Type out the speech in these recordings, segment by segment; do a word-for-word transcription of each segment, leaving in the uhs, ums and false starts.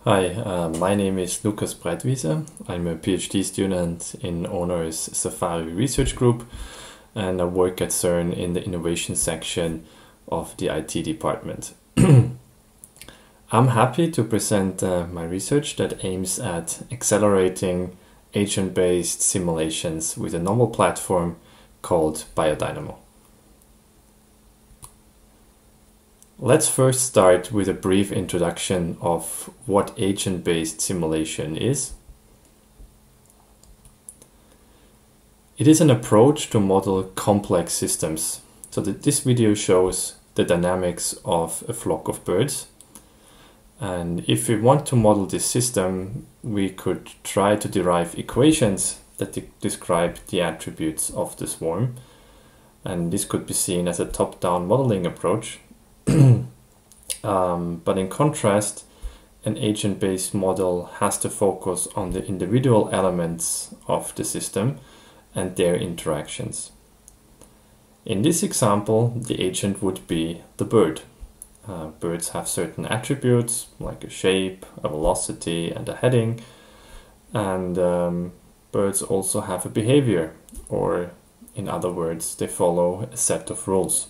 Hi, uh, my name is Lukas Breitwieser. I'm a PhD student in Honor's Safari Research Group, and I work at CERN in the innovation section of the I T department. I'm happy to present uh, my research that aims at accelerating agent-based simulations with a novel platform called BioDynaMo. Let's first start with a brief introduction of what agent-based simulation is. It is an approach to model complex systems. So that this video shows the dynamics of a flock of birds. And if we want to model this system, we could try to derive equations that de- describe the attributes of the swarm. And this could be seen as a top-down modeling approach. Um, but in contrast, an agent-based model has to focus on the individual elements of the system and their interactions. In this example, the agent would be the bird. Uh, birds have certain attributes like a shape, a velocity, and a heading. And um, birds also have a behavior, or in other words, they follow a set of rules.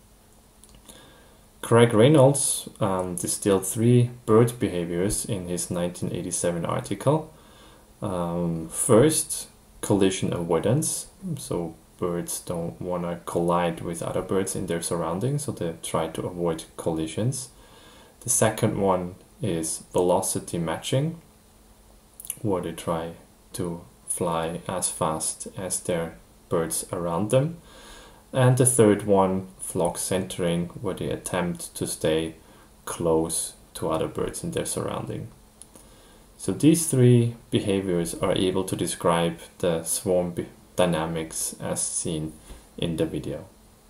Craig Reynolds um, distilled three bird behaviors in his nineteen eighty-seven article. Um, first, collision avoidance. So birds don't want to collide with other birds in their surroundings, so they try to avoid collisions. The second one is velocity matching, where they try to fly as fast as their birds around them. And the third one, flock centering, where they attempt to stay close to other birds in their surrounding. So these three behaviors are able to describe the swarm dynamics as seen in the video.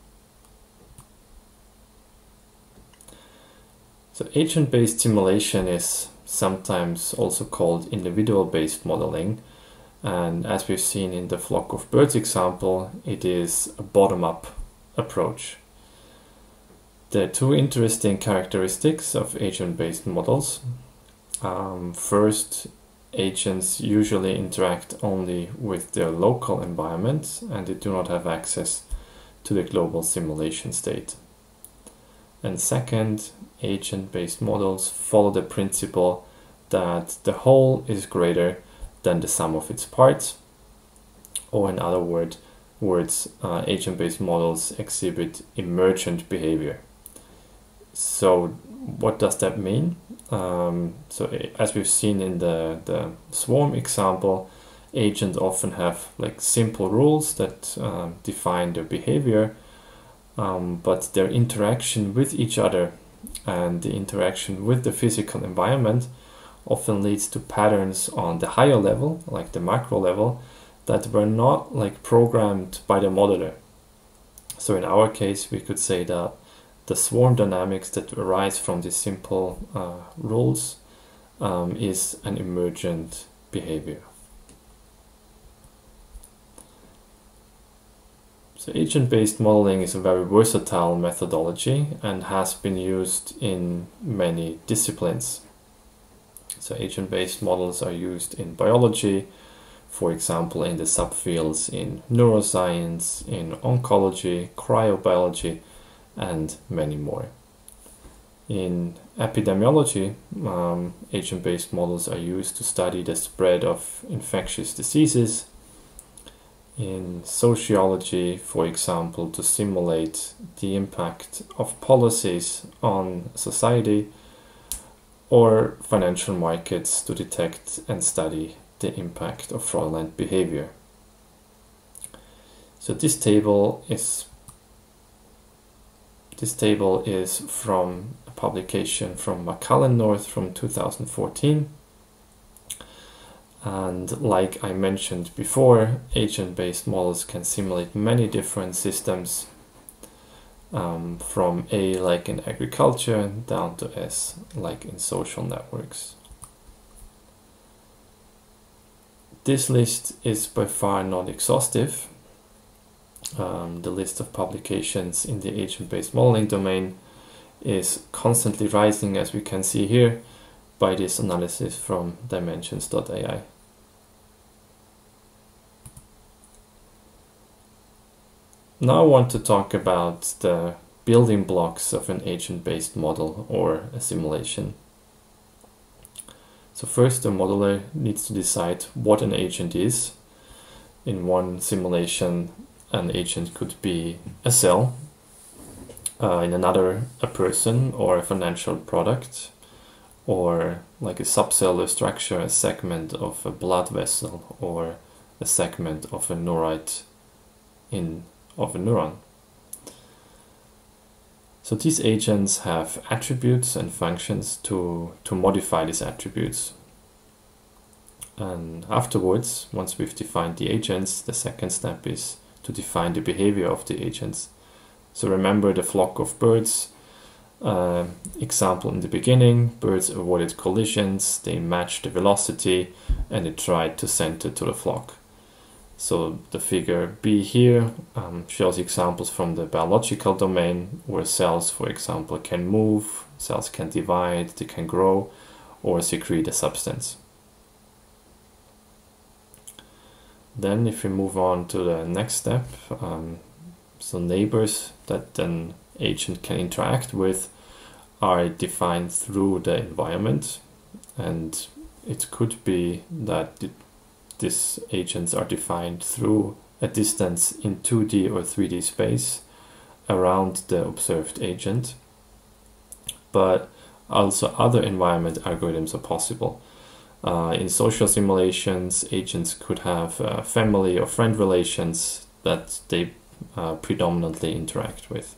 So agent-based simulation is sometimes also called individual-based modeling. And as we've seen in the flock of birds example, it is a bottom-up approach. There are two interesting characteristics of agent-based models. Um, first, agents usually interact only with their local environment, and they do not have access to the global simulation state. And second, agent-based models follow the principle that the whole is greater than the sum of its parts, or in other word, words, uh, agent-based models exhibit emergent behavior. So what does that mean? Um, so as we've seen in the, the swarm example, agents often have like simple rules that uh, define their behavior, um, but their interaction with each other and the interaction with the physical environment often leads to patterns on the higher level, like the macro level, that were not like programmed by the modeler. So in our case, we could say that the swarm dynamics that arise from these simple uh, rules um, is an emergent behavior. So agent-based modeling is a very versatile methodology and has been used in many disciplines. So agent-based models are used in biology, for example, in the subfields in neuroscience, in oncology, cryobiology, and many more. In epidemiology, um, agent-based models are used to study the spread of infectious diseases. In sociology, for example, to simulate the impact of policies on society, or financial markets to detect and study the impact of fraudulent behavior. So this table is this table is from a publication from McCullen North from two thousand fourteen. And like I mentioned before, agent-based models can simulate many different systems, Um, from A like in agriculture down to S like in social networks. This list is by far not exhaustive. Um, the list of publications in the agent-based modeling domain is constantly rising, as we can see here, by this analysis from dimensions dot A I. Now I want to talk about the building blocks of an agent-based model or a simulation. So first, the modeler needs to decide what an agent is. In one simulation, an agent could be a cell, uh, in another a person or a financial product, or like a subcellular structure, a segment of a blood vessel, or a segment of a neurite in of a neuron. So these agents have attributes and functions to, to modify these attributes. And afterwards, once we've defined the agents, the second step is to define the behavior of the agents. So remember the flock of birds uh, example in the beginning. Birds avoided collisions, they matched the velocity, and they tried to center to the flock. So the figure B here um, shows examples from the biological domain where cells, for example, can move, cells can divide, they can grow, or secrete a substance. Then if we move on to the next step, um, so neighbors that an agent can interact with are defined through the environment, and it could be that it these agents are defined through a distance in two D or three D space around the observed agent. But also other environment algorithms are possible. Uh, in social simulations, agents could have uh, family or friend relations that they uh, predominantly interact with.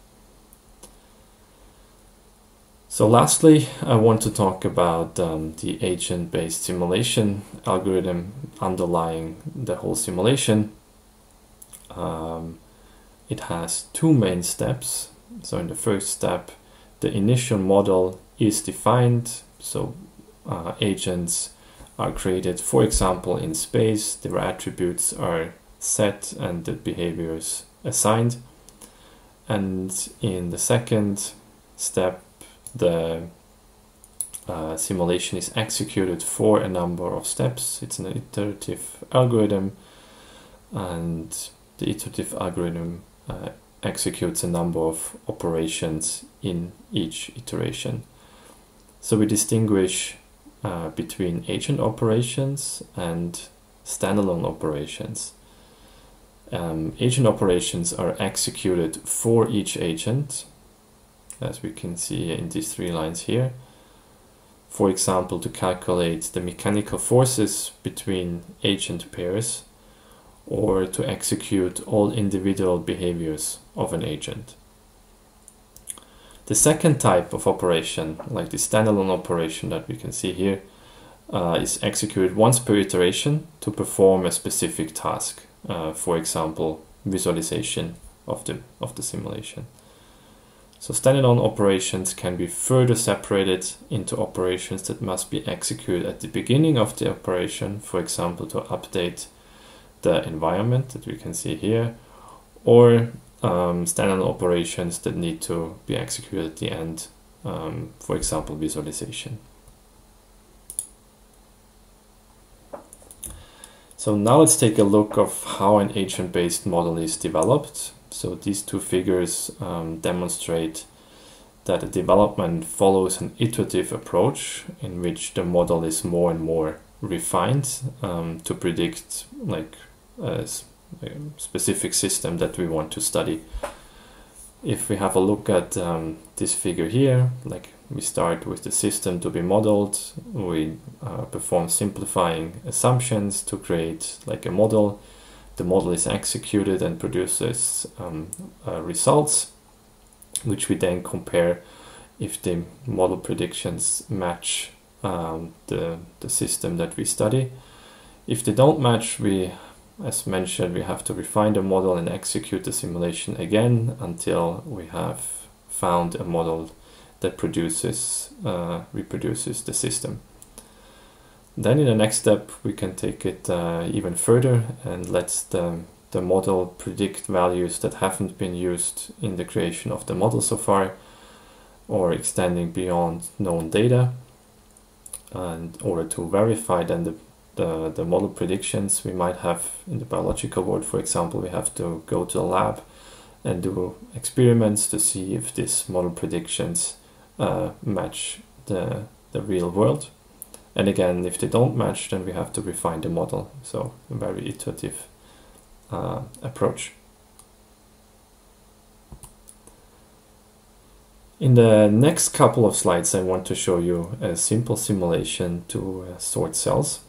So lastly, I want to talk about um, the agent-based simulation algorithm underlying the whole simulation. Um, it has two main steps. So in the first step, the initial model is defined. So uh, agents are created, for example, in space. Their attributes are set and the behaviors assigned. And in the second step, the uh, simulation is executed for a number of steps. It's an iterative algorithm, and the iterative algorithm uh, executes a number of operations in each iteration. So we distinguish uh, between agent operations and standalone operations. Um, agent operations are executed for each agent, as we can see in these three lines here. For example, to calculate the mechanical forces between agent pairs, or to execute all individual behaviors of an agent. The second type of operation, like the standalone operation that we can see here, uh, is executed once per iteration to perform a specific task. Uh, for example, visualization of the, of the simulation. So standalone operations can be further separated into operations that must be executed at the beginning of the operation, for example, to update the environment that we can see here, or um, standalone operations that need to be executed at the end, um, for example, visualization. So now let's take a look of how an agent-based model is developed. So these two figures um, demonstrate that the development follows an iterative approach in which the model is more and more refined um, to predict like a, a specific system that we want to study. If we have a look at um, this figure here, like we start with the system to be modeled, we uh, perform simplifying assumptions to create like a model. The model is executed and produces um, uh, results, which we then compare if the model predictions match um, the, the system that we study. If they don't match, we, as mentioned, we have to refine the model and execute the simulation again until we have found a model that produces, uh, reproduces the system. Then in the next step, we can take it uh, even further and let the, the model predict values that haven't been used in the creation of the model so far, or extending beyond known data. And in order to verify then the, the, the model predictions we might have in the biological world, for example, we have to go to the lab and do experiments to see if these model predictions uh, match the, the real world. And again, if they don't match, then we have to refine the model. So a very iterative uh, approach. In the next couple of slides, I want to show you a simple simulation to uh, sort cells.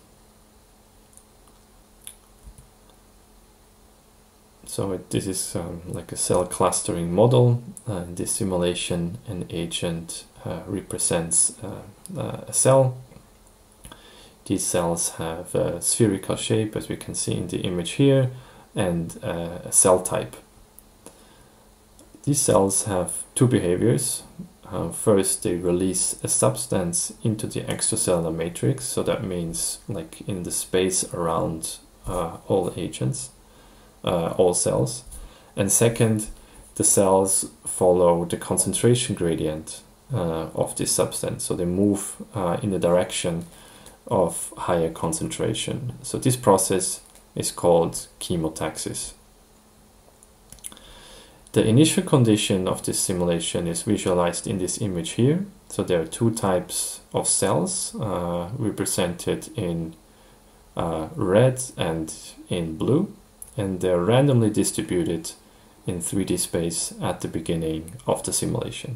So it, this is um, like a cell clustering model. Uh, in this simulation, an agent uh, represents uh, uh, a cell. These cells have a spherical shape, as we can see in the image here, and uh, a cell type. These cells have two behaviors. Uh, first, they release a substance into the extracellular matrix, so that means like in the space around uh, all agents, uh, all cells. And second, the cells follow the concentration gradient uh, of this substance, so they move uh, in the direction of higher concentration. So this process is called chemotaxis. The initial condition of this simulation is visualized in this image here. So there are two types of cells uh, represented in uh, red and in blue, and they're randomly distributed in three D space at the beginning of the simulation.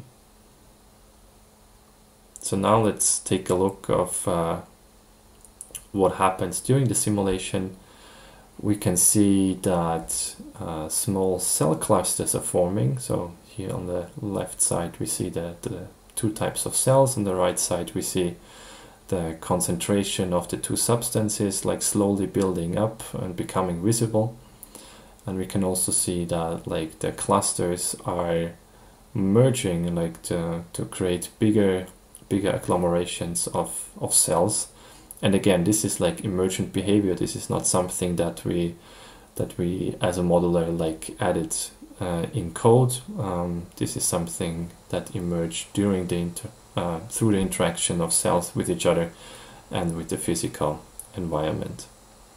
So now let's take a look of uh, what happens during the simulation. We can see that uh, small cell clusters are forming. So here on the left side we see the, the two types of cells. On the right side we see the concentration of the two substances like slowly building up and becoming visible. And we can also see that like the clusters are merging like to, to create bigger bigger agglomerations of, of cells. And again, this is like emergent behavior. This is not something that we that we as a modeler like added uh, in code. Um, this is something that emerged during the inter uh, through the interaction of cells with each other and with the physical environment.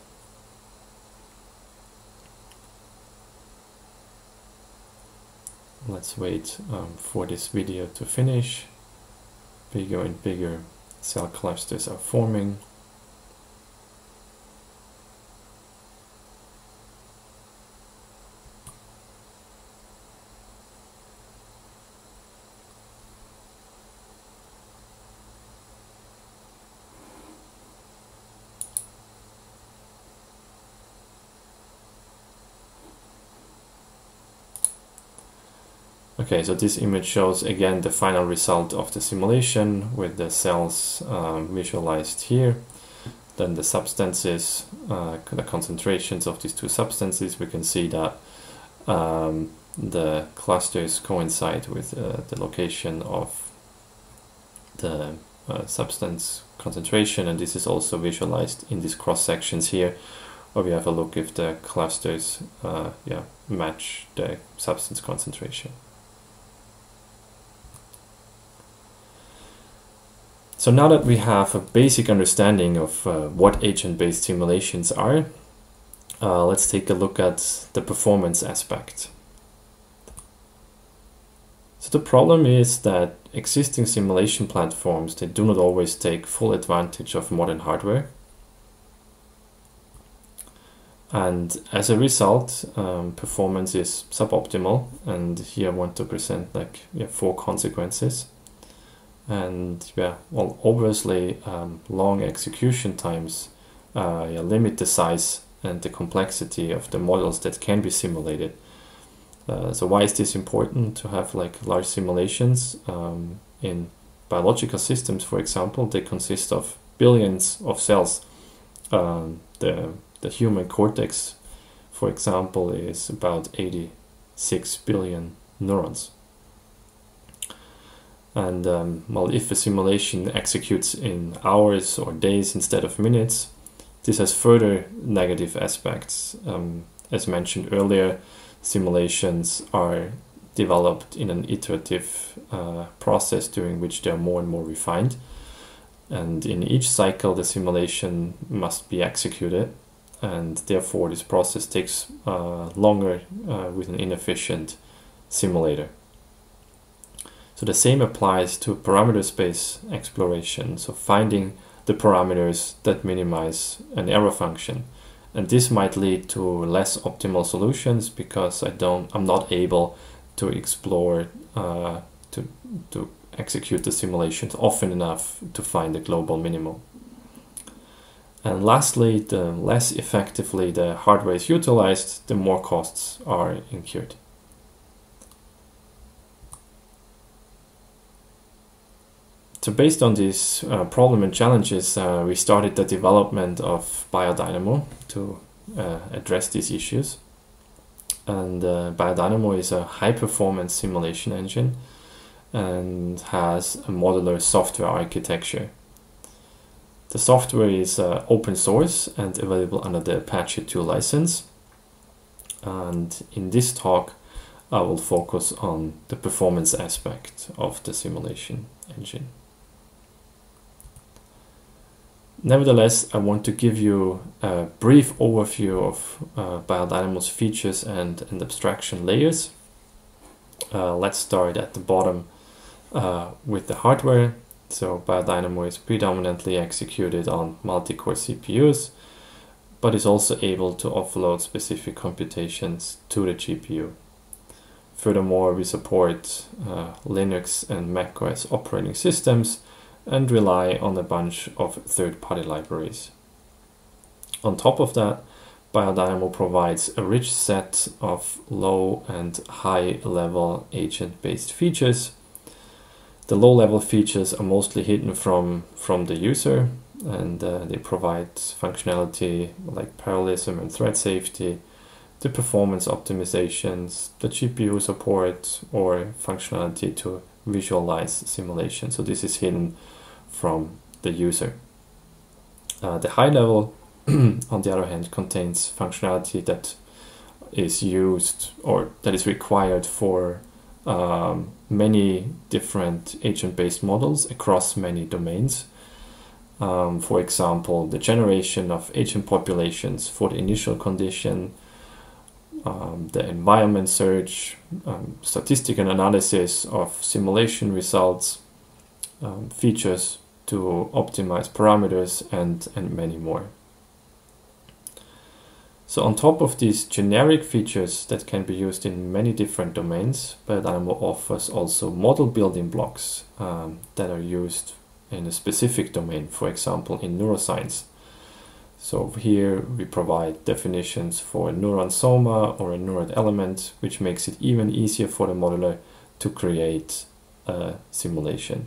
Let's wait um, for this video to finish. Bigger and bigger cell clusters are forming. Okay, so this image shows again the final result of the simulation with the cells um, visualized here. Then the substances, uh, the concentrations of these two substances, we can see that um, the clusters coincide with uh, the location of the uh, substance concentration, and this is also visualized in these cross sections here, where we have a look if the clusters uh, yeah, match the substance concentration. So now that we have a basic understanding of uh, what agent-based simulations are, uh, let's take a look at the performance aspect. So the problem is that existing simulation platforms, they do not always take full advantage of modern hardware. And as a result, um, performance is suboptimal. And here I want to present like yeah, four consequences. And yeah, well, obviously, um, long execution times uh, yeah, limit the size and the complexity of the models that can be simulated. Uh, so why is this important to have like large simulations? Um, in biological systems, for example, they consist of billions of cells. Um, the, the human cortex, for example, is about eighty-six billion neurons. And um, well, if a simulation executes in hours or days instead of minutes, this has further negative aspects. Um, as mentioned earlier, simulations are developed in an iterative uh, process during which they are more and more refined. And in each cycle, the simulation must be executed, and therefore this process takes uh, longer uh, with an inefficient simulator. So the same applies to parameter space exploration, so finding the parameters that minimize an error function. And this might lead to less optimal solutions because I don't, I'm not able to explore, uh, to, to execute the simulations often enough to find the global minimum. And lastly, the less effectively the hardware is utilized, the more costs are incurred. So based on this uh, problem and challenges, uh, we started the development of BioDynaMo to uh, address these issues. And uh, BioDynaMo is a high-performance simulation engine and has a modular software architecture. The software is uh, open source and available under the Apache two license. And in this talk, I will focus on the performance aspect of the simulation engine. Nevertheless, I want to give you a brief overview of uh, BioDynaMo's features and, and abstraction layers. Uh, let's start at the bottom uh, with the hardware. So BioDynaMo is predominantly executed on multi-core C P Us, but is also able to offload specific computations to the G P U. Furthermore, we support uh, Linux and macOS operating systems and rely on a bunch of third-party libraries. On top of that, BioDynaMo provides a rich set of low and high-level agent-based features. The low-level features are mostly hidden from, from the user, and uh, they provide functionality like parallelism and thread safety, the performance optimizations, the G P U support, or functionality to visualize simulation. So this is hidden from the user. Uh, the high level, on the other hand, contains functionality that is used or that is required for um, many different agent-based models across many domains. Um, for example, the generation of agent populations for the initial condition, um, the environment search, um, statistical analysis of simulation results, um, features to optimize parameters, and, and many more. So on top of these generic features that can be used in many different domains, BioDynaMo offers also model building blocks um, that are used in a specific domain, for example in neuroscience. So here we provide definitions for a neuron soma or a neuron element, which makes it even easier for the modeler to create a simulation.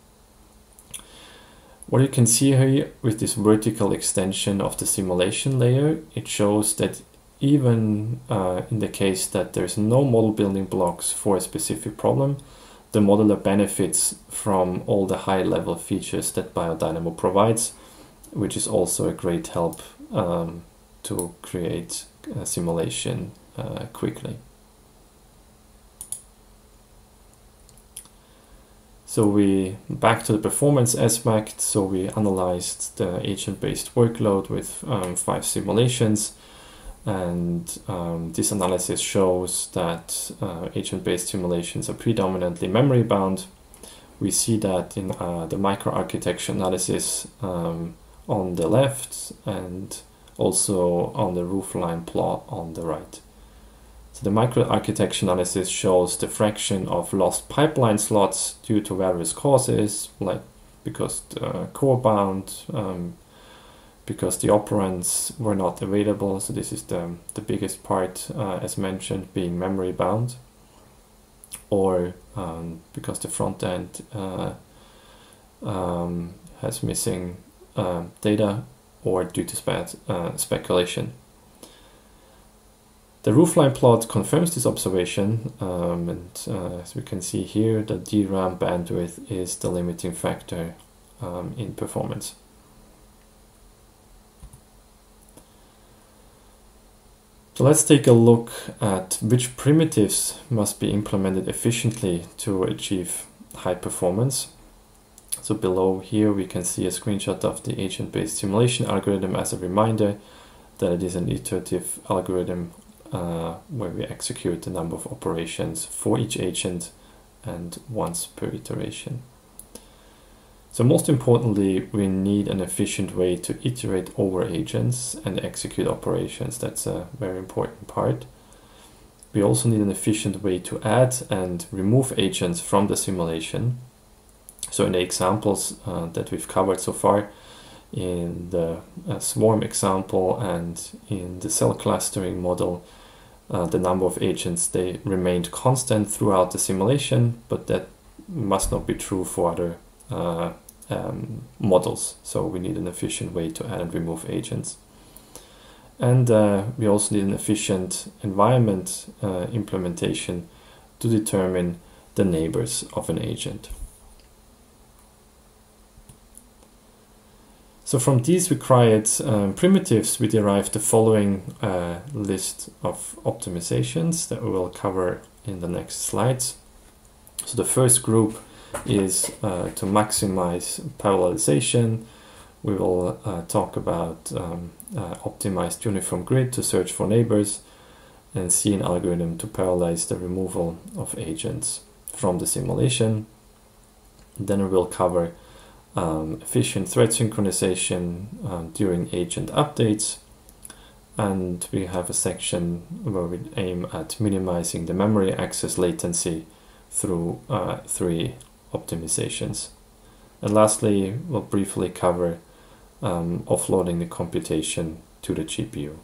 What you can see here with this vertical extension of the simulation layer, it shows that even uh, in the case that there's no model building blocks for a specific problem, the modeler benefits from all the high-level features that BioDynaMo provides, which is also a great help um, to create a simulation uh, quickly. So we, back to the performance aspect, so we analyzed the agent-based workload with um, five simulations, and um, this analysis shows that uh, agent-based simulations are predominantly memory-bound. We see that in uh, the microarchitecture analysis um, on the left and also on the roofline plot on the right. So the microarchitecture analysis shows the fraction of lost pipeline slots due to various causes, like because the core bound, um, because the operands were not available. So this is the, the biggest part, uh, as mentioned, being memory bound, or um, because the front end uh, um, has missing uh, data, or due to spe uh, speculation. The roofline plot confirms this observation, um, and uh, as we can see here, the D RAM bandwidth is the limiting factor um, in performance. So let's take a look at which primitives must be implemented efficiently to achieve high performance. So below here we can see a screenshot of the agent-based simulation algorithm as a reminder that it is an iterative algorithm uh, where we execute the number of operations for each agent and once per iteration. So most importantly, we need an efficient way to iterate over agents and execute operations. That's a very important part. We also need an efficient way to add and remove agents from the simulation. So in the examples uh, that we've covered so far, in the uh, swarm example and in the cell clustering model, uh, the number of agents, they remained constant throughout the simulation, but that must not be true for other uh, um, models. So we need an efficient way to add and remove agents. And uh, we also need an efficient environment uh, implementation to determine the neighbors of an agent. So from these required um, primitives, we derived the following uh, list of optimizations that we will cover in the next slides. So the first group is uh, to maximize parallelization. We will uh, talk about um, uh, optimized uniform grid to search for neighbors and see an algorithm to parallelize the removal of agents from the simulation. Then we will cover um, efficient thread synchronization uh, during agent updates. And we have a section where we aim at minimizing the memory access latency through uh, three optimizations. And lastly, we'll briefly cover um, offloading the computation to the G P U.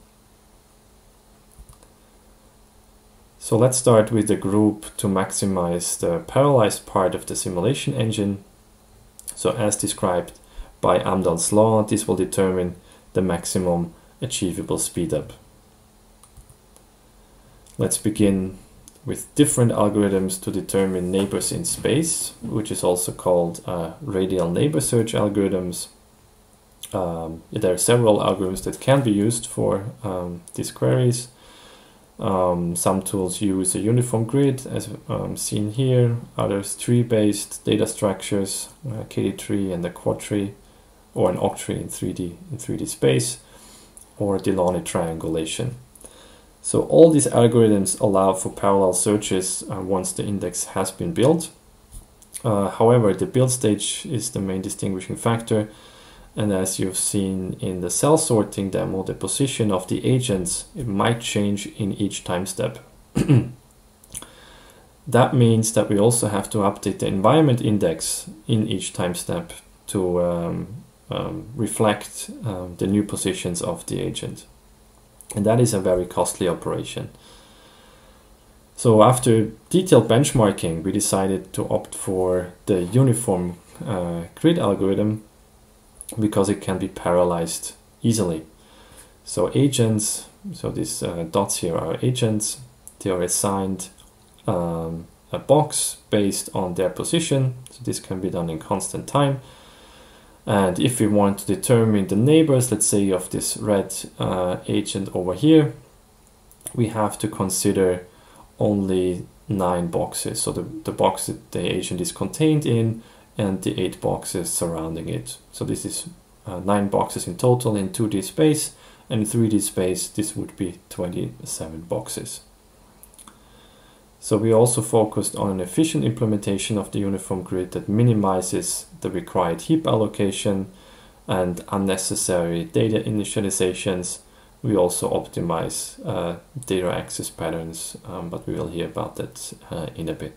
So let's start with the group to maximize the parallelized part of the simulation engine. So as described by Amdahl's law, this will determine the maximum achievable speedup. Let's begin with different algorithms to determine neighbors in space, which is also called uh, radial neighbor search algorithms. Um, there are several algorithms that can be used for um, these queries. Um, some tools use a uniform grid, as um, seen here. Others tree-based data structures, uh, K D tree and a quad tree, or an octree in three D in three D space, or Delaunay triangulation. So all these algorithms allow for parallel searches uh, once the index has been built. Uh, however, the build stage is the main distinguishing factor. And as you've seen in the cell sorting demo, the position of the agents, it might change in each time step. That means that we also have to update the environment index in each time step to um, um, reflect um, the new positions of the agent. And that is a very costly operation. So after detailed benchmarking, we decided to opt for the uniform uh, grid algorithm because it can be parallelized easily. So agents, so these uh, dots here are agents. They are assigned um, a box based on their position. So this can be done in constant time. And if we want to determine the neighbors, let's say of this red uh, agent over here, we have to consider only nine boxes. So the, the box that the agent is contained in and the eight boxes surrounding it. So this is uh, nine boxes in total in two D space, and in three D space this would be twenty-seven boxes. So we also focused on an efficient implementation of the uniform grid that minimizes the required heap allocation and unnecessary data initializations. We also optimize uh, data access patterns, um, but we will hear about that uh, in a bit.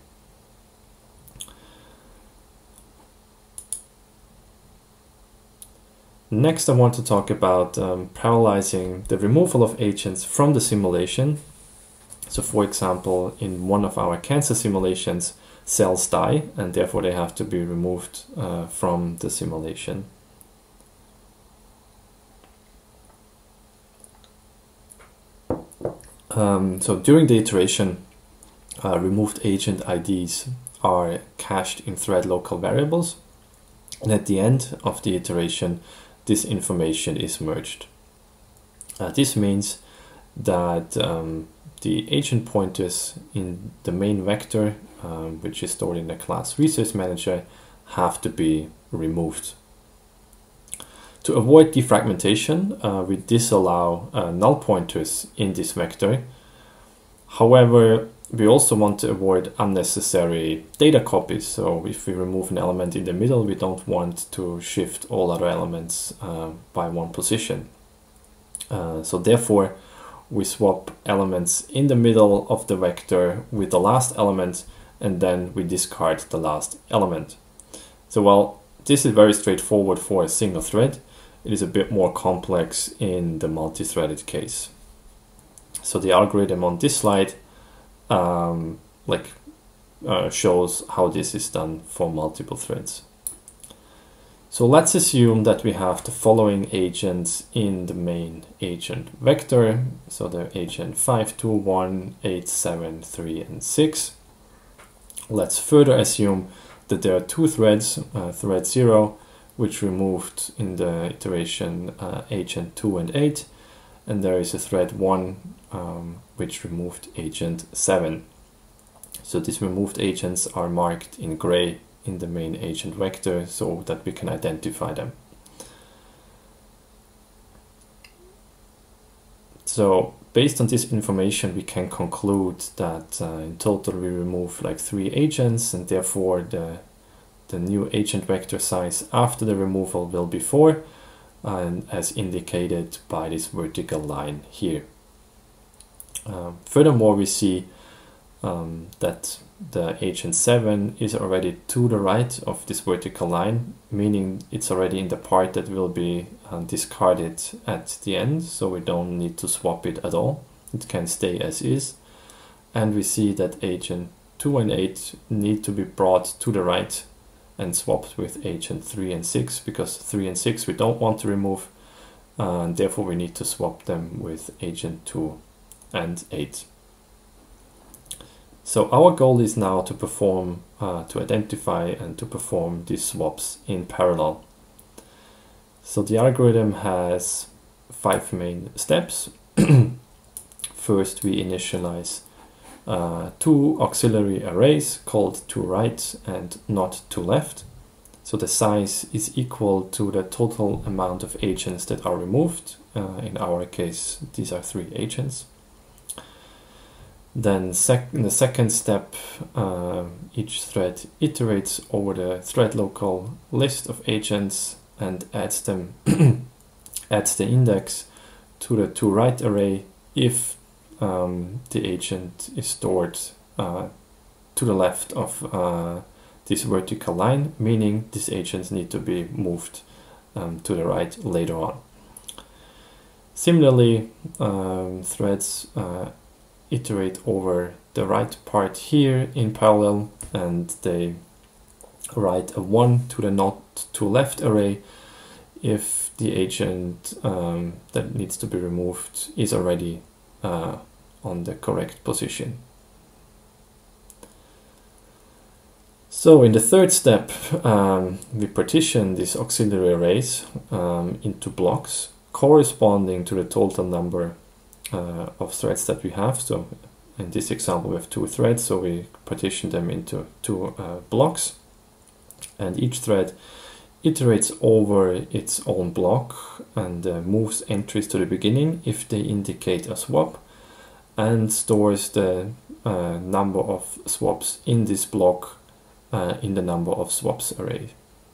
Next, I want to talk about um, parallelizing the removal of agents from the simulation. So for example, in one of our cancer simulations, cells die and therefore they have to be removed uh, from the simulation. Um, so during the iteration, uh, removed agent I Ds are cached in thread local variables, and at the end of the iteration, this information is merged. Uh, this means that um, the agent pointers in the main vector, um, which is stored in the class resource manager, have to be removed. To avoid defragmentation, uh, we disallow uh, null pointers in this vector. However, we also want to avoid unnecessary data copies. So if we remove an element in the middle, we don't want to shift all other elements uh, by one position. Uh, so therefore, we swap elements in the middle of the vector with the last element, and then we discard the last element. So while this is very straightforward for a single thread, it is a bit more complex in the multi-threaded case. So the algorithm on this slide um, like uh, shows how this is done for multiple threads. So let's assume that we have the following agents in the main agent vector. So the agent five, two, one, eight, seven, three, and six. Let's further assume that there are two threads, uh, thread zero, which removed in the iteration uh, agent two and eight, and there is a thread one um, which removed agent seven. So these removed agents are marked in gray in the main agent vector so that we can identify them. So based on this information, we can conclude that uh, in total we remove like three agents, and therefore the the new agent vector size after the removal will be four, and as indicated by this vertical line here. Um, furthermore, we see um, that the agent seven is already to the right of this vertical line, meaning it's already in the part that will be uh, discarded at the end, so we don't need to swap it at all. It can stay as is. And we see that agent two and eight need to be brought to the right and swapped with agent three and six, because three and six we don't want to remove, uh, and therefore we need to swap them with agent two and eight. So our goal is now to perform, uh, to identify and to perform these swaps in parallel. So the algorithm has five main steps. First, we initialize uh, two auxiliary arrays called to right and not to left. So the size is equal to the total amount of agents that are removed. Uh, in our case, these are three agents. Then sec in the second step, uh, each thread iterates over the thread local list of agents and adds them, adds the index to the to right array if um, the agent is stored uh, to the left of uh, this vertical line, meaning these agents need to be moved um, to the right later on. Similarly, um, threads uh, iterate over the right part here in parallel, and they write a one to the not to left array if the agent um, that needs to be removed is already uh, on the correct position. So in the third step, um, we partition these auxiliary arrays um, into blocks corresponding to the total number Uh, of threads that we have. So in this example we have two threads, so we partition them into two uh, blocks, and each thread iterates over its own block and uh, moves entries to the beginning if they indicate a swap, and stores the uh, number of swaps in this block uh, in the number of swaps array.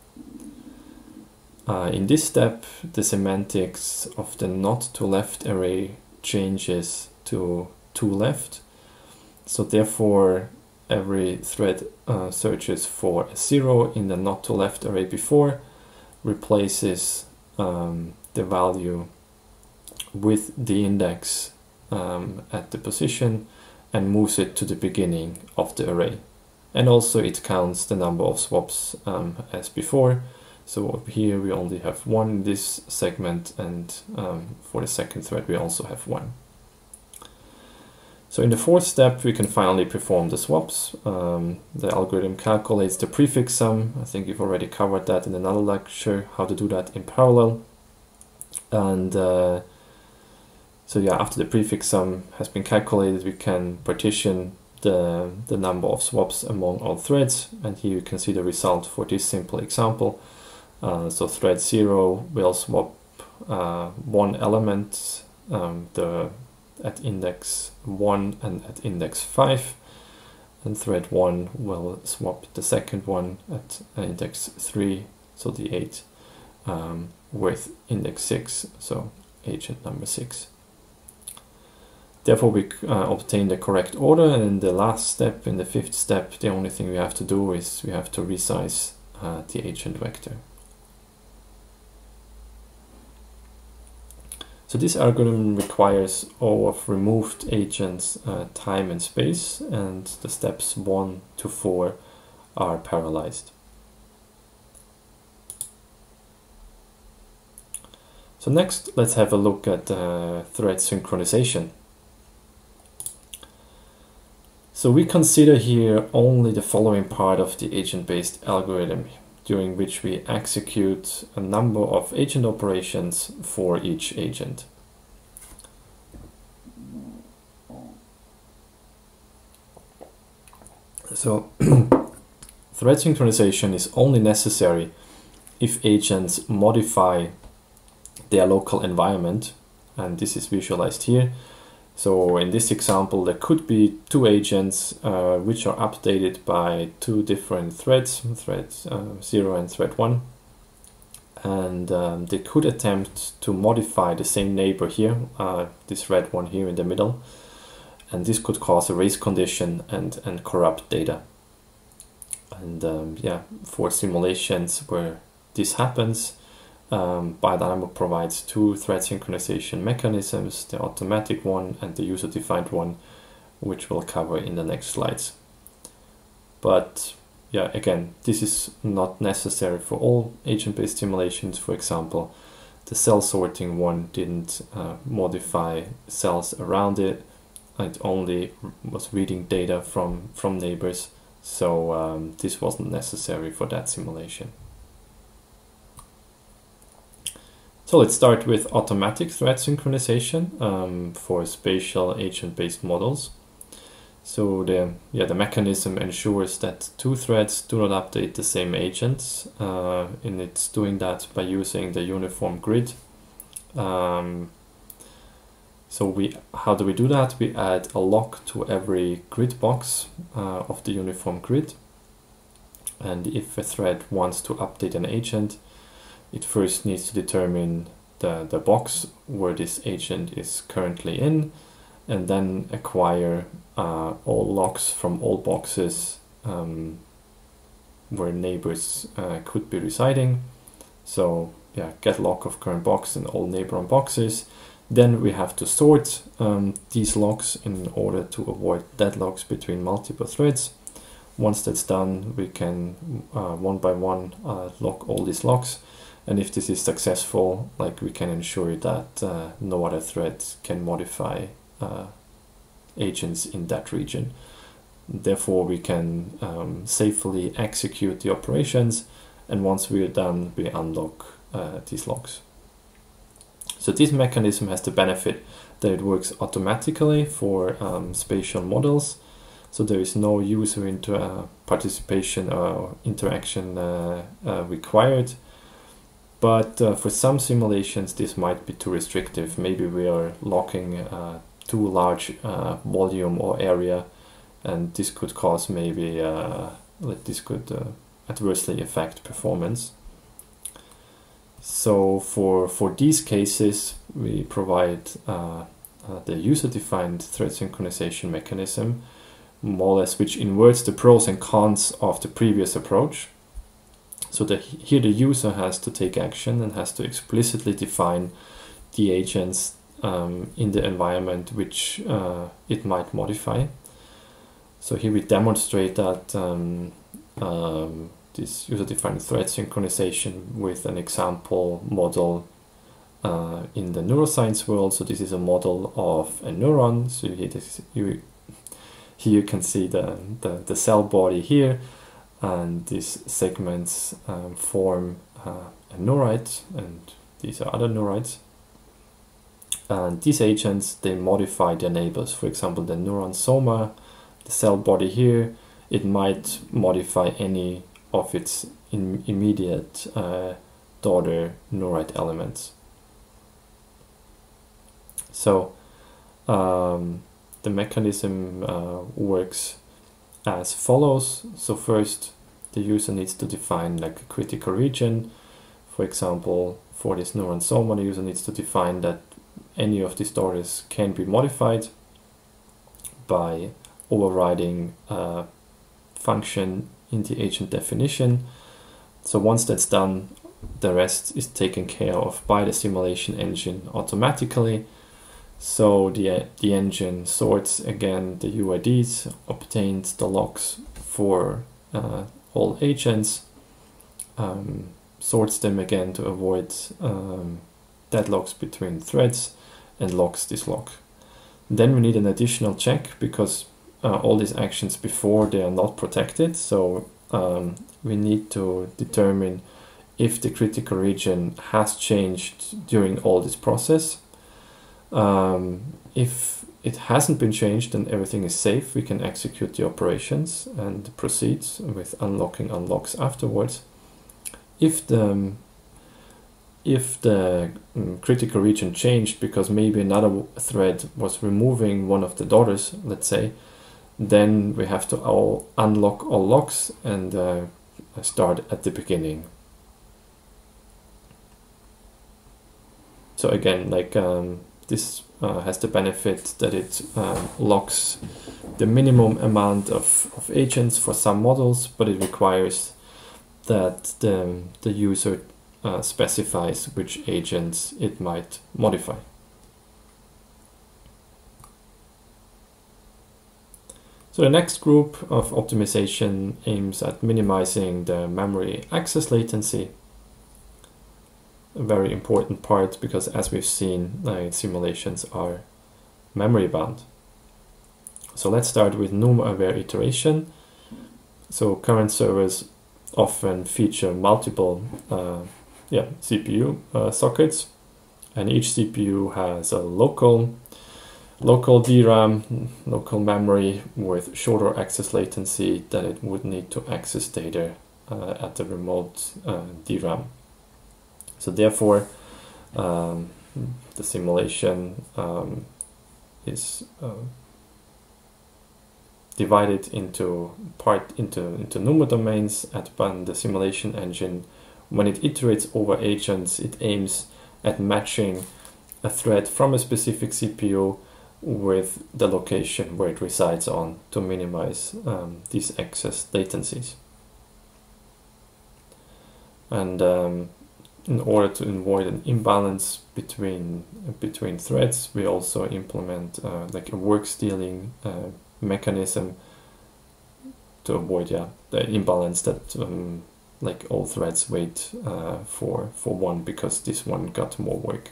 Uh, in this step, the semantics of the not to left array changes to to left, so therefore every thread uh, searches for a zero in the not to left array before, replaces um, the value with the index um, at the position, and moves it to the beginning of the array. And also it counts the number of swaps um, as before. So here we only have one in this segment, and um, for the second thread we also have one. So in the fourth step we can finally perform the swaps. Um, the algorithm calculates the prefix sum. I think you've already covered that in another lecture, how to do that in parallel. And uh, so yeah, after the prefix sum has been calculated, we can partition the, the number of swaps among all threads, and here you can see the result for this simple example. Uh, so thread zero will swap uh, one element um, the, at index one and at index five, and thread one will swap the second one at index three, so the eight, um, with index six, so agent number six. Therefore, we uh, obtain the correct order, and in the last step, in the fifth step, the only thing we have to do is we have to resize uh, the agent vector. So this algorithm requires O of removed agents, uh, time and space, and the steps one to four are parallelized. So next, let's have a look at uh, thread synchronization. So we consider here only the following part of the agent-based algorithm, during which we execute a number of agent operations for each agent. So thread synchronization is only necessary if agents modify their local environment, and this is visualized here. So in this example, there could be two agents uh, which are updated by two different threads, thread uh, zero and thread one. And um, they could attempt to modify the same neighbor here, uh, this red one here in the middle. And this could cause a race condition and, and corrupt data. And um, yeah, for simulations where this happens, Um, BioDynaMo provides two thread synchronization mechanisms, the automatic one and the user-defined one, which we'll cover in the next slides. But yeah, again, this is not necessary for all agent-based simulations. For example, the cell sorting one didn't uh, modify cells around it. It only was reading data from, from neighbors. So um, this wasn't necessary for that simulation. So let's start with automatic thread synchronization um, for spatial agent-based models. So the, yeah, the mechanism ensures that two threads do not update the same agents, uh, and it's doing that by using the uniform grid. Um, so we, how do we do that? We add a lock to every grid box uh, of the uniform grid. And if a thread wants to update an agent, it first needs to determine the, the box where this agent is currently in, and then acquire uh, all locks from all boxes um, where neighbors uh, could be residing. So yeah, get lock of current box and all neighboring boxes. Then we have to sort um, these locks in order to avoid deadlocks between multiple threads. Once that's done, we can uh, one by one uh, lock all these locks. And if this is successful, like we can ensure that uh, no other thread can modify uh, agents in that region. Therefore, we can um, safely execute the operations, and once we're done, we unlock uh, these locks. So this mechanism has the benefit that it works automatically for um, spatial models. So there is no user inter uh, participation or interaction uh, uh, required. But uh, for some simulations, this might be too restrictive. Maybe we are locking uh, too large uh, volume or area, and this could cause maybe, uh, this could uh, adversely affect performance. So for, for these cases, we provide uh, uh, the user-defined thread synchronization mechanism, more or less, which inverts the pros and cons of the previous approach. So that here the user has to take action and has to explicitly define the agents um, in the environment which uh, it might modify. So here we demonstrate that um, um, this user-defined thread synchronization with an example model uh, in the neuroscience world. So this is a model of a neuron. So here, this, you, here you can see the, the, the cell body here. And these segments um, form uh, a neurite, and these are other neurites. And these agents, they modify their neighbors. For example, the neuron soma, the cell body here, it might modify any of its in immediate uh, daughter neurite elements. So um, the mechanism uh, works as follows. So first, the user needs to define like a critical region. For example, for this neuron soma, the user needs to define that any of these daughters can be modified by overriding a function in the agent definition. So once that's done, the rest is taken care of by the simulation engine automatically. So the, the engine sorts again the U I Ds, obtains the logs for uh, all agents, um, sorts them again to avoid um, deadlocks between threads, and locks this lock. Then we need an additional check because uh, all these actions before, they are not protected. So um, we need to determine if the critical region has changed during all this process. Um, if it hasn't been changed and everything is safe, we can execute the operations and proceed with unlocking unlocks afterwards. If the if the um, critical region changed because maybe another thread was removing one of the daughters, let's say, then we have to all unlock all locks and uh, start at the beginning. So again, like um, this uh, has the benefit that it uh, locks the minimum amount of, of agents for some models, but it requires that the, the user uh, specifies which agents it might modify. So the next group of optimization aims at minimizing the memory access latency. A very important part because, as we've seen, uh, simulations are memory bound. So let's start with NUM-aware iteration. So current servers often feature multiple uh, yeah, C P U uh, sockets, and each C P U has a local local D RAM, local memory with shorter access latency than it would need to access data uh, at the remote uh, D RAM. So therefore, um, the simulation um, is uh, divided into part into into NUMA domains. At the simulation engine, when it iterates over agents, it aims at matching a thread from a specific C P U with the location where it resides on to minimize um, these access latencies. And um, in order to avoid an imbalance between between threads, we also implement uh, like a work stealing uh, mechanism to avoid yeah the imbalance that um, like all threads wait uh, for for one because this one got more work.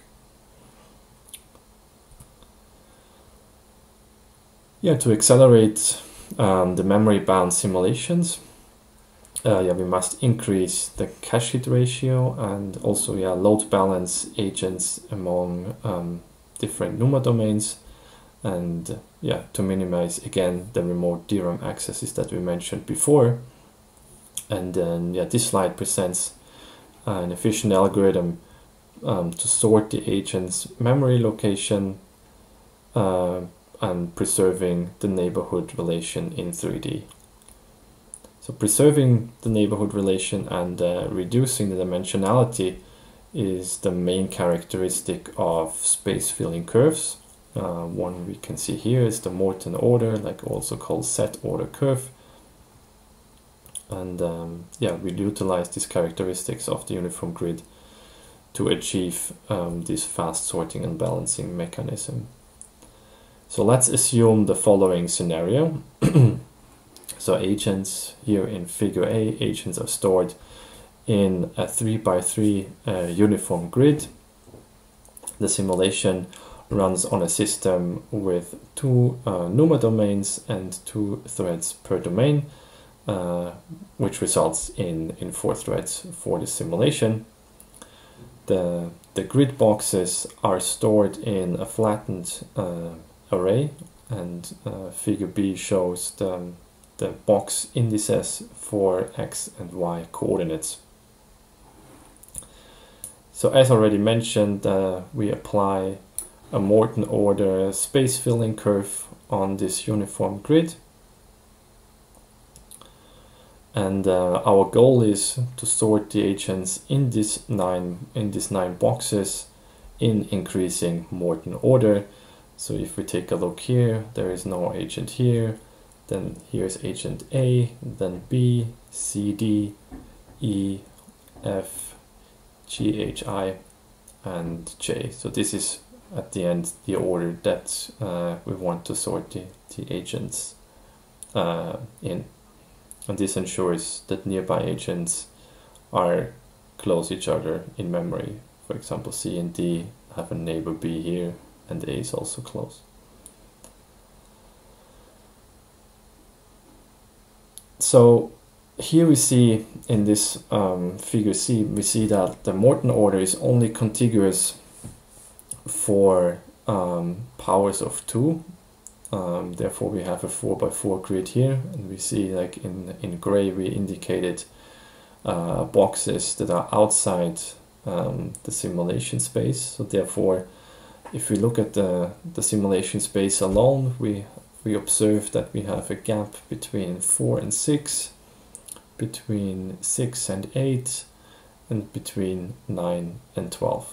Yeah, to accelerate um, the memory bound simulations, uh, yeah, we must increase the cache hit ratio and also yeah load balance agents among um, different NUMA domains, and yeah to minimize again the remote D RAM accesses that we mentioned before. And then yeah, this slide presents an efficient algorithm um, to sort the agent's memory location uh, and preserving the neighborhood relation in three D. So preserving the neighborhood relation and uh, reducing the dimensionality is the main characteristic of space filling curves. Uh, one we can see here is the Morton order, like also called set order curve. And um, yeah, we utilize these characteristics of the uniform grid to achieve um, this fast sorting and balancing mechanism. So let's assume the following scenario. So agents here in figure A, agents are stored in a three by three uh, uniform grid. The simulation runs on a system with two uh, NUMA domains and two threads per domain, uh, which results in, in four threads for the simulation. The, the grid boxes are stored in a flattened uh, array and uh, figure B shows the, the box indices for X and Y coordinates. So as already mentioned, uh, we apply a Morton order space filling curve on this uniform grid. And uh, our goal is to sort the agents in this nine in these nine boxes in increasing Morton order. So if we take a look here, there is no agent here. Then here's agent A, then B, C, D, E, F, G, H, I, and J. So this is at the end the order that uh, we want to sort the, the agents uh, in. And this ensures that nearby agents are close each other in memory. For example, C and D have a neighbor B here, and A is also close. So here we see in this um, figure C, we see that the Morton order is only contiguous for um, powers of two. Um, therefore we have a four by four grid here, and we see, like in, in gray, we indicated uh, boxes that are outside um, the simulation space. So therefore, if we look at the, the simulation space alone, we, we observe that we have a gap between four and six, between six and eight, and between nine and twelve.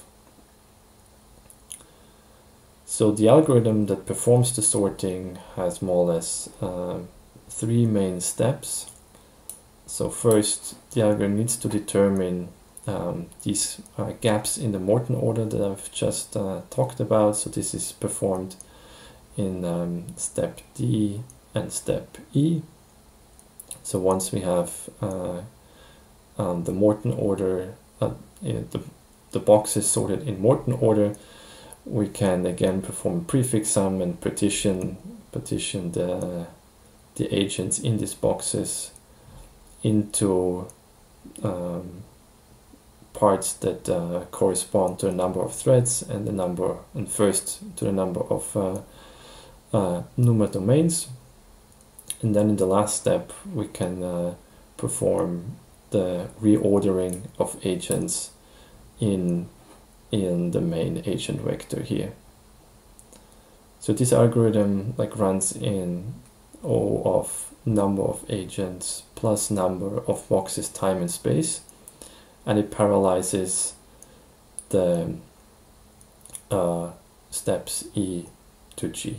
So the algorithm that performs the sorting has more or less uh, three main steps. So first, the algorithm needs to determine um, these uh, gaps in the Morton order that I've just uh, talked about. So this is performed in um, step D and step E. So once we have uh, um, the Morton order, uh, the, the boxes sorted in Morton order, we can again perform prefix sum and partition partition the the agents in these boxes into um, parts that uh, correspond to a number of threads, and the number and first to the number of uh, uh, NUMA domains, and then in the last step we can uh, perform the reordering of agents in in the main agent vector here. So this algorithm like runs in O of number of agents plus number of boxes time and space, and it parallelizes the uh, steps E to G.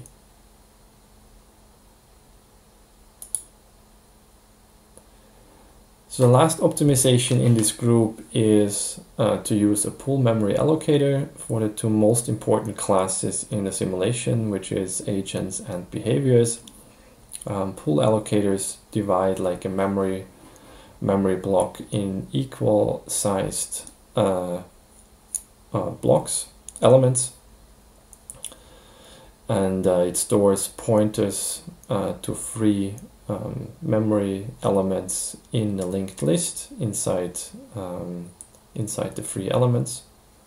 So the last optimization in this group is uh, to use a pool memory allocator for the two most important classes in the simulation, which is agents and behaviors. Um, pool allocators divide like a memory memory block in equal sized uh, uh, blocks, elements, and uh, it stores pointers uh, to free Um, memory elements in a linked list inside um, inside the free elements.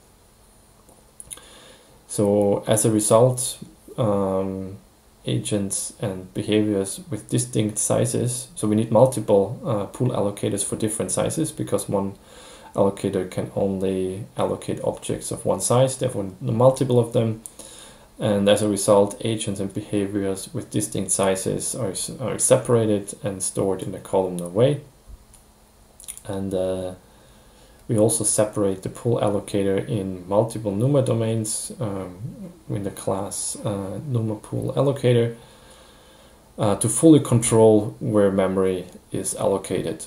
So as a result, um, agents and behaviors with distinct sizes, so we need multiple uh, pool allocators for different sizes, because one allocator can only allocate objects of one size, therefore multiple of them. And as a result, agents and behaviors with distinct sizes are, are separated and stored in a columnar way. And uh, we also separate the pool allocator in multiple NUMA domains um, in the class uh, NUMA pool allocator uh, to fully control where memory is allocated.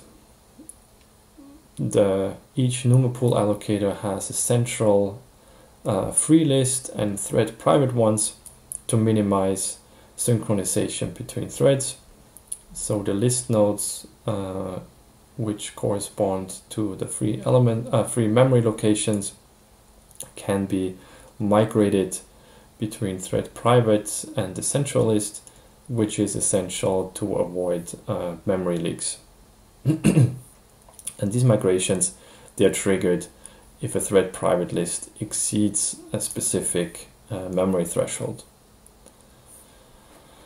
The, each NUMA pool allocator has a central Uh, free list and thread private ones to minimize synchronization between threads. So the list nodes uh, which correspond to the free element uh, free memory locations can be migrated between thread privates and the central list, which is essential to avoid uh, memory leaks. And these migrations, they are triggered if a thread private list exceeds a specific uh, memory threshold.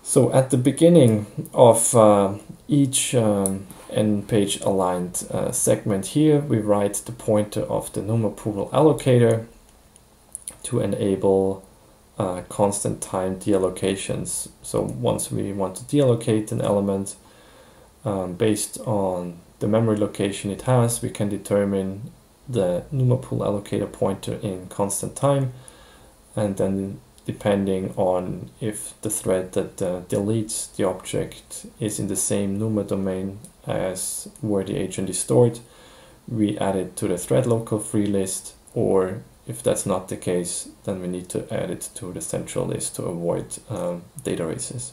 So at the beginning of uh, each um, n-page aligned uh, segment here, we write the pointer of the number pool allocator to enable uh, constant time deallocations. So once we want to deallocate an element um, based on the memory location it has, we can determine the number pool allocator pointer in constant time, and then depending on if the thread that uh, deletes the object is in the same NUMA domain as where the agent is stored, we add it to the thread local free list, or if that's not the case, then we need to add it to the central list to avoid um, data races.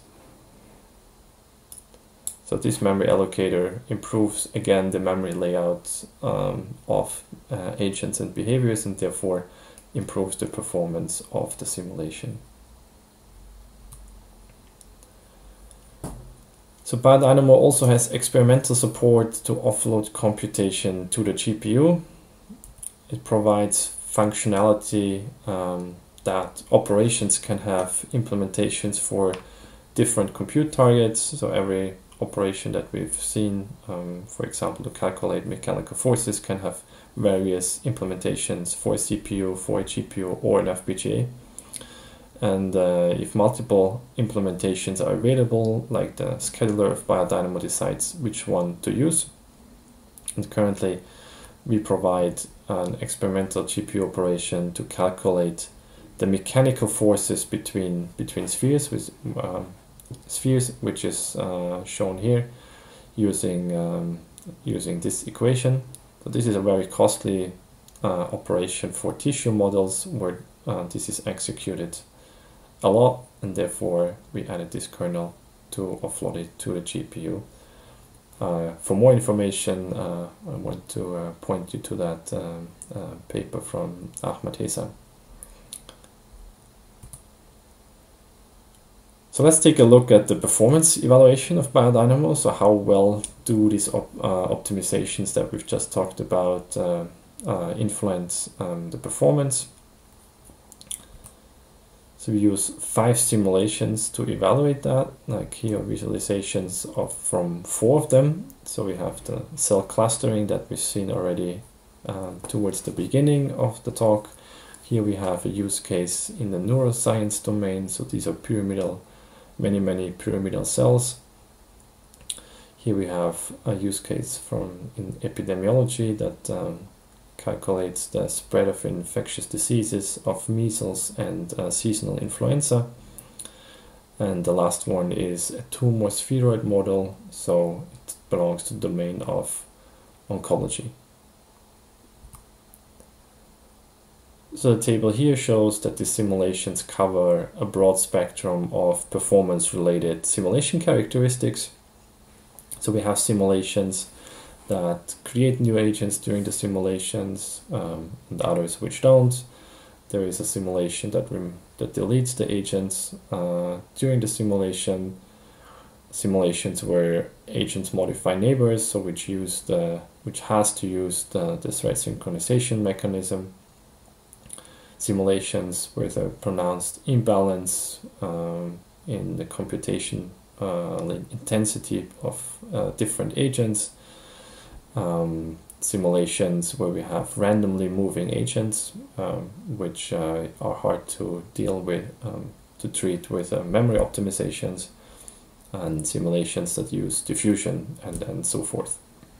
So this memory allocator improves again the memory layout um, of uh, agents and behaviors, and therefore improves the performance of the simulation. So BioDynaMo also has experimental support to offload computation to the G P U. It provides functionality um, that operations can have implementations for different compute targets. So every operation that we've seen, um, for example, to calculate mechanical forces, can have various implementations for a C P U, for a G P U, or an F P G A. And uh, if multiple implementations are available, like the scheduler of BioDynaMo decides which one to use. And currently we provide an experimental G P U operation to calculate the mechanical forces between between spheres, with um, spheres, which is uh, shown here using um, using this equation. So this is a very costly uh, operation for tissue models where uh, this is executed a lot, and therefore we added this kernel to offload it to the G P U. Uh, for more information, uh, I want to uh, point you to that um, uh, paper from Ahmed Hesa. So let's take a look at the performance evaluation of BioDynaMo. So how well do these op uh, optimizations that we've just talked about uh, uh, influence um, the performance? So we use five simulations to evaluate that. Like here are visualizations of from four of them. So we have the cell clustering that we've seen already um, towards the beginning of the talk. Here we have a use case in the neuroscience domain. So these are pyramidal, many, many pyramidal cells. Here we have a use case from in epidemiology that um, calculates the spread of infectious diseases of measles and uh, seasonal influenza. And the last one is a tumor spheroid model, so it belongs to the domain of oncology. So the table here shows that the simulations cover a broad spectrum of performance-related simulation characteristics. So we have simulations that create new agents during the simulations, um, and others which don't. There is a simulation that rem that deletes the agents uh, during the simulation. Simulations where agents modify neighbors, so which use the which has to use the, the thread synchronization mechanism. Simulations with a pronounced imbalance um, in the computation uh, intensity of uh, different agents. Um, simulations where we have randomly moving agents, um, which uh, are hard to deal with, um, to treat with uh, memory optimizations, and simulations that use diffusion and, and so forth.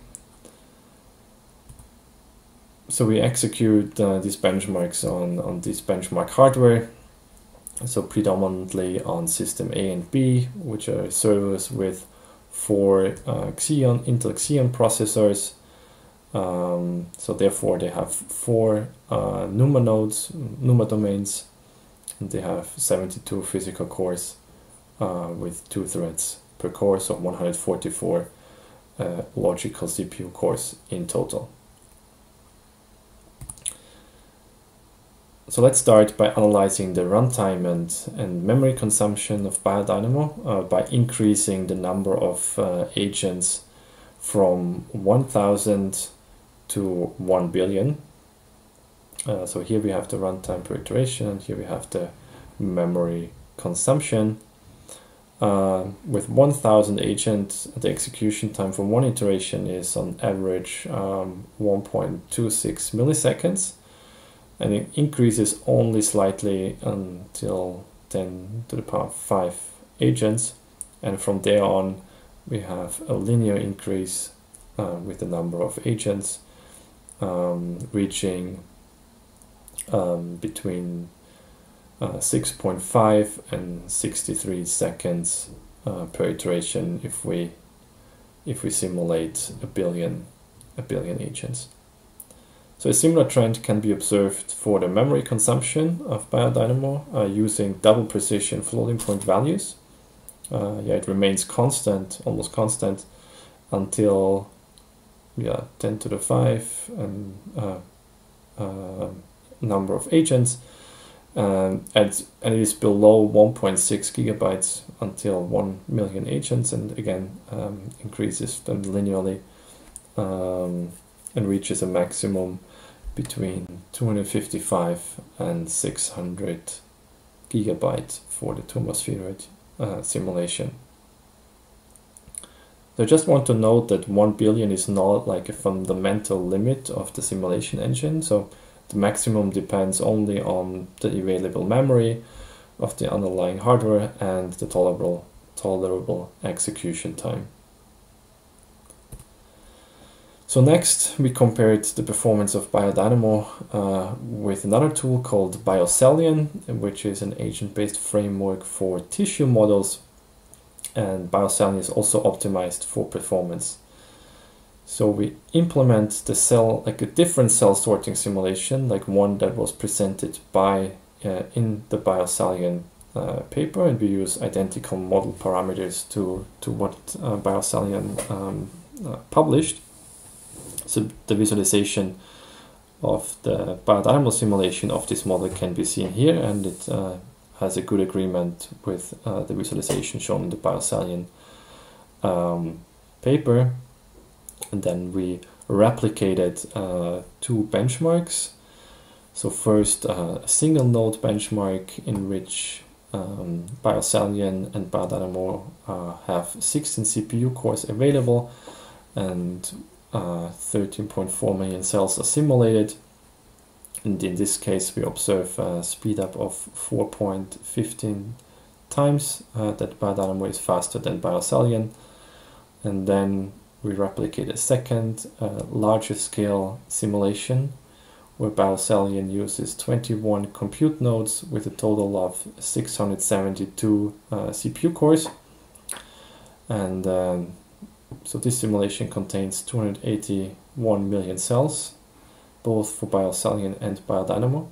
So we execute uh, these benchmarks on, on this benchmark hardware, so predominantly on system A and B, which are servers with four uh, Xeon, Intel Xeon processors. Um, so therefore they have four uh, NUMA nodes, NUMA domains, and they have seventy-two physical cores uh, with two threads per core, so one hundred forty-four uh, logical C P U cores in total. So let's start by analyzing the runtime and, and memory consumption of BioDynaMo uh, by increasing the number of uh, agents from one thousand to one billion. Uh, so here we have the runtime per iteration, and here we have the memory consumption. Uh, with one thousand agents, the execution time for one iteration is on average um, one point two six milliseconds, and it increases only slightly until ten to the power five agents, and from there on we have a linear increase uh, with the number of agents, um, reaching um, between uh, six point five and sixty-three seconds uh, per iteration if we if we simulate a billion a billion agents. So a similar trend can be observed for the memory consumption of BioDynaMo uh, using double precision floating point values. Uh, yeah, it remains constant, almost constant, until yeah ten to the five and uh, uh, number of agents, um, and and it is below one point six gigabytes until one million agents, and again um, increases then linearly um, and reaches a maximum between two hundred fifty-five and six hundred gigabytes for the two-atmospheroid uh, simulation. So I just want to note that one billion is not like a fundamental limit of the simulation engine. So the maximum depends only on the available memory of the underlying hardware and the tolerable tolerable execution time. So next we compared the performance of BioDynaMo uh, with another tool called BioCellian, which is an agent-based framework for tissue models, and BioCellian is also optimized for performance. So we implement the cell, like a different cell sorting simulation, like one that was presented by uh, in the BioCellian uh, paper, and we use identical model parameters to, to what uh, BioCellian um, uh, published. So the visualization of the BioDynaMo simulation of this model can be seen here, and it uh, has a good agreement with uh, the visualization shown in the BioCellian um, paper. And then we replicated uh, two benchmarks. So first uh, a single node benchmark in which um, BioCellian and BioDynaMo uh, have sixteen C P U cores available, and uh, thirteen point four million cells are simulated. And in this case we observe a speed up of four point one five times, uh, that BioDynaMo is faster than BioCellian. And then we replicate a second uh, larger scale simulation where BioCellian uses twenty-one compute nodes with a total of six hundred seventy-two uh, C P U cores. And um, so this simulation contains two hundred eighty-one million cells, both for BioCellian and BioDynaMo.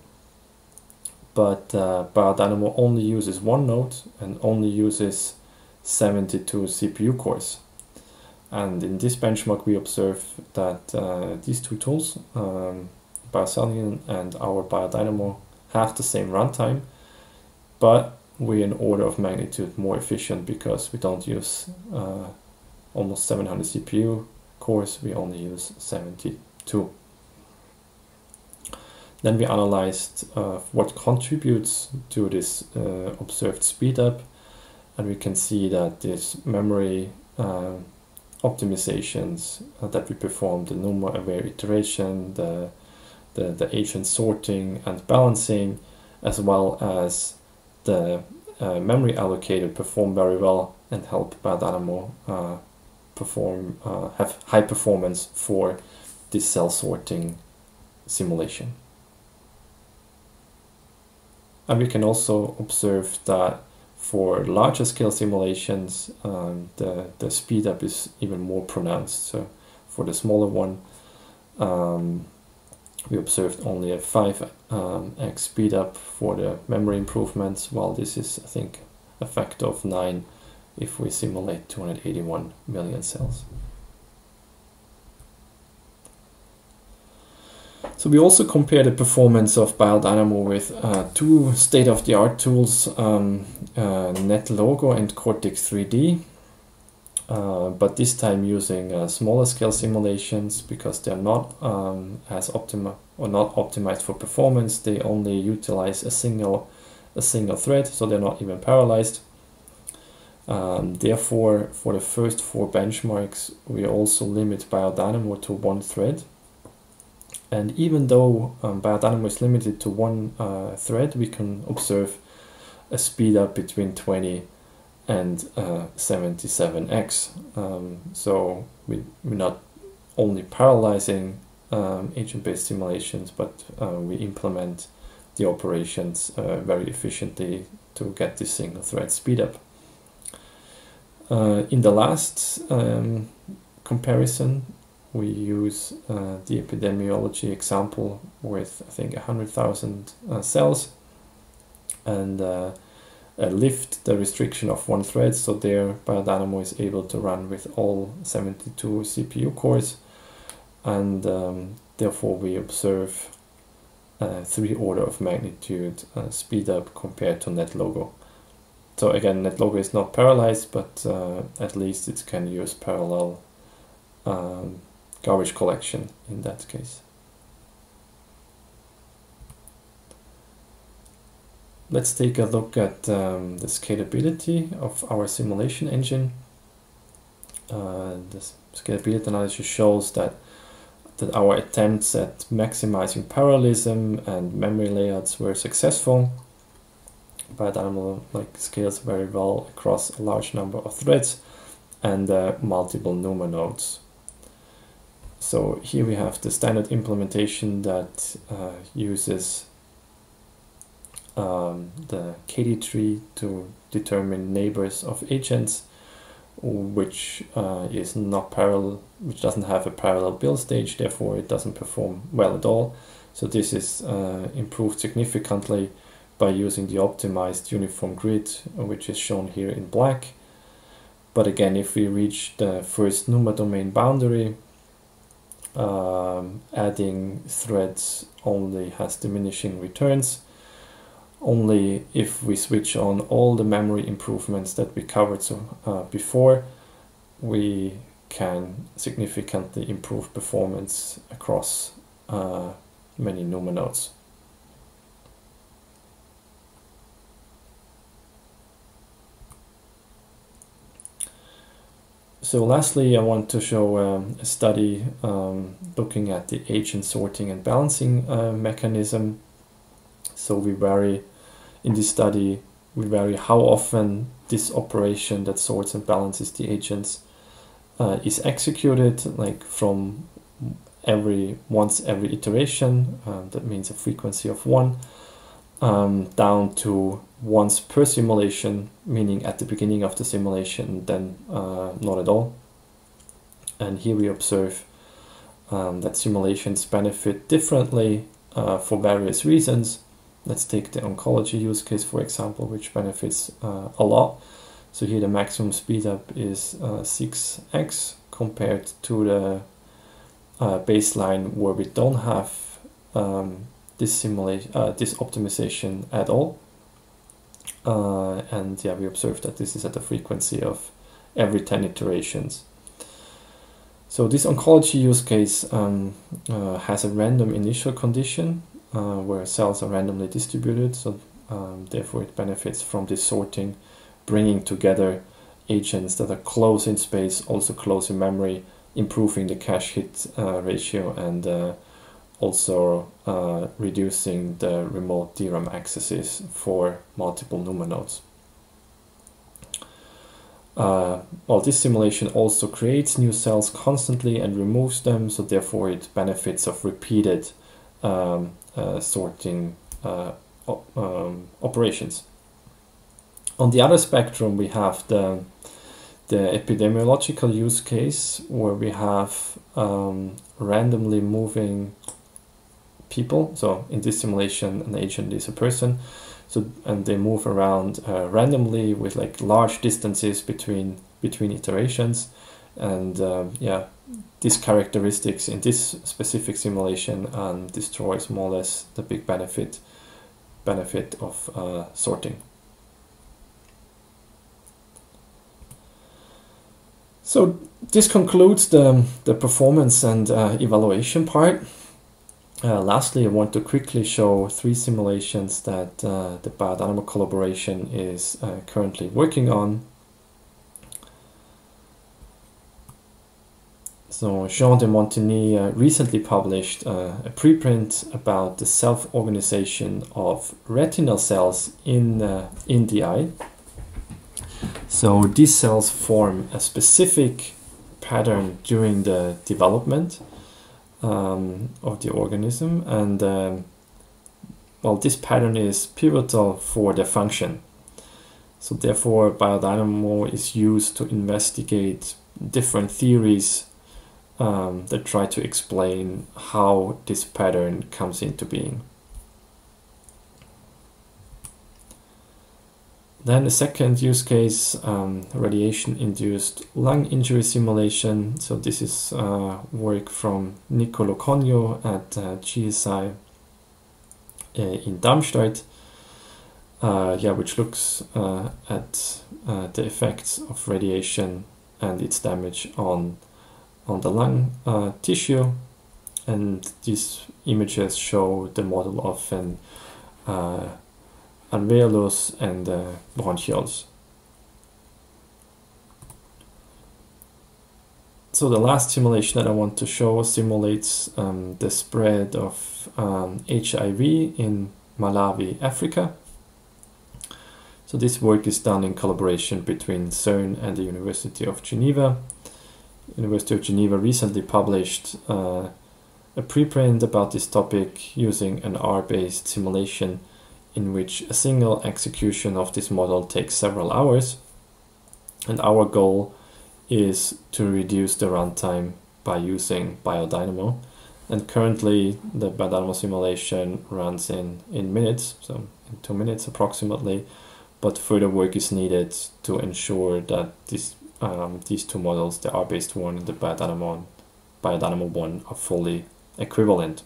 But uh, BioDynaMo only uses one node and only uses seventy-two C P U cores. And in this benchmark we observe that uh, these two tools, um, BioCellian and our BioDynaMo, have the same runtime, but we're in order of magnitude more efficient because we don't use uh, almost seven hundred C P U cores, we only use seventy-two. Then we analyzed uh, what contributes to this uh, observed speedup, and we can see that this memory uh, optimizations uh, that we performed, the number-aware iteration, the, the, the agent sorting and balancing, as well as the uh, memory allocator perform very well and help BioDynaMo uh, perform, uh, have high performance for this cell sorting simulation. And we can also observe that for larger scale simulations, um, the, the speed up is even more pronounced. So for the smaller one, um, we observed only a five x um, speed up for the memory improvements, while this is, I think, a factor of nine if we simulate two hundred eighty-one million cells. So we also compare the performance of BioDynaMo with uh, two state-of-the-art tools, um, uh, NetLogo and Cortex three D, uh, but this time using uh, smaller scale simulations because they're not um, as optima or not optimized for performance. They only utilize a single a single thread, so they're not even parallelized. Um, therefore, for the first four benchmarks, we also limit BioDynaMo to one thread. And even though um, BioDynaMo is limited to one uh, thread, we can observe a speed up between twenty and uh, seventy-seven x. Um, so we, we're not only parallelizing um, agent-based simulations, but uh, we implement the operations uh, very efficiently to get this single thread speed up. Uh, in the last um, comparison, we use uh, the epidemiology example with, I think, one hundred thousand uh, cells, and uh, uh, lift the restriction of one thread, so there BioDynaMo is able to run with all seventy-two C P U cores, and um, therefore we observe uh, three order of magnitude uh, speed up compared to NetLogo. So again, NetLogo is not parallelized, but uh, at least it can use parallel um, garbage collection in that case. Let's take a look at um, the scalability of our simulation engine. Uh, the scalability analysis shows that that our attempts at maximizing parallelism and memory layouts were successful. BioDynaMo like scales very well across a large number of threads and uh, multiple NUMA nodes. So here we have the standard implementation that uh, uses um, the K D tree to determine neighbors of agents, which uh, is not parallel, which doesn't have a parallel build stage, therefore it doesn't perform well at all. So this is uh, improved significantly by using the optimized uniform grid, which is shown here in black. But again, if we reach the first NUMA domain boundary, um, adding threads only has diminishing returns. Only if we switch on all the memory improvements that we covered so, uh, before, we can significantly improve performance across uh, many NUMA nodes. So lastly, I want to show um, a study um, looking at the agent sorting and balancing uh, mechanism. So we vary, in this study, we vary how often this operation that sorts and balances the agents uh, is executed, like from every once every iteration, uh, that means a frequency of one, um, down to once per simulation, meaning at the beginning of the simulation, then uh, not at all. And here we observe um, that simulations benefit differently uh, for various reasons. Let's take the oncology use case, for example, which benefits uh, a lot. So here the maximum speed up is uh, six x compared to the uh, baseline where we don't have um, this simulation, uh, this optimization at all. Uh, and yeah, we observe that this is at a frequency of every ten iterations. So this oncology use case um, uh, has a random initial condition uh, where cells are randomly distributed, so um, therefore it benefits from this sorting, bringing together agents that are close in space, also close in memory, improving the cache hit uh, ratio, and uh, also uh, reducing the remote D RAM accesses for multiple NUMA nodes. Uh, well, this simulation also creates new cells constantly and removes them, so therefore it benefits of repeated um, uh, sorting uh, op um, operations. On the other spectrum, we have the, the epidemiological use case where we have um, randomly moving people. So in this simulation, an agent is a person, so and they move around uh, randomly with like large distances between between iterations, and uh, yeah, these characteristics in this specific simulation um, destroys more or less the big benefit benefit of uh, sorting. So this concludes the the performance and uh, evaluation part. Uh, lastly, I want to quickly show three simulations that uh, the BioDynaMo collaboration is uh, currently working on. So Jean de Montigny uh, recently published uh, a preprint about the self-organization of retinal cells in, uh, in the eye. So these cells form a specific pattern during the development um, of the organism, and um, well, this pattern is pivotal for their function. So therefore, BioDynaMo is used to investigate different theories um, that try to explain how this pattern comes into being. Then the second use case, um, radiation-induced lung injury simulation. So this is uh, work from Niccolò Cogno at uh, G S I uh, in Darmstadt, uh, yeah, which looks uh, at uh, the effects of radiation and its damage on on the lung uh, tissue. And these images show the model of an uh, alveolus and uh, bronchioles. So the last simulation that I want to show simulates um, the spread of um, H I V in Malawi, Africa. So this work is done in collaboration between CERN and the University of Geneva. University of Geneva recently published uh, a preprint about this topic using an R-based simulation in which a single execution of this model takes several hours, and our goal is to reduce the runtime by using BioDynaMo. And currently the BioDynaMo simulation runs in, in minutes, so in two minutes approximately, but further work is needed to ensure that this, um, these two models, the R-based one and the BioDynamo, BioDynamo one, are fully equivalent.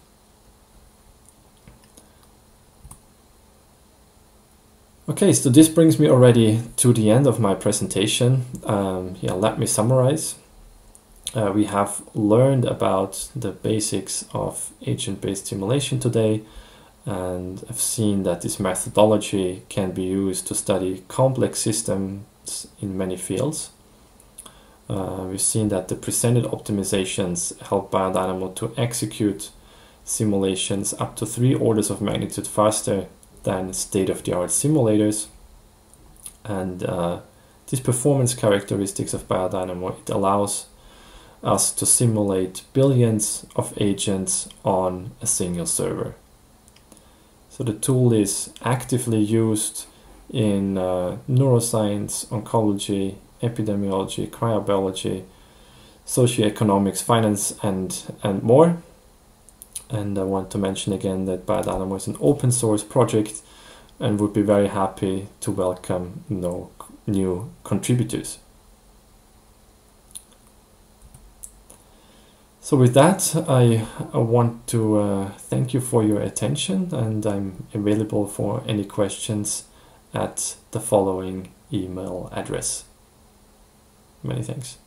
Okay, so this brings me already to the end of my presentation. Um, yeah, let me summarize. Uh, we have learned about the basics of agent-based simulation today, and I've seen that this methodology can be used to study complex systems in many fields. Uh, we've seen that the presented optimizations help BioDynamo to execute simulations up to three orders of magnitude faster than state-of-the-art simulators. And uh, these performance characteristics of BioDynamo, it allows us to simulate billions of agents on a single server. So the tool is actively used in uh, neuroscience, oncology, epidemiology, cryobiology, socioeconomics, finance, and, and more. And I want to mention again that BioDynamo is an open source project and would be very happy to welcome no new contributors. So with that, I, I want to uh, thank you for your attention, and I'm available for any questions at the following email address. Many thanks.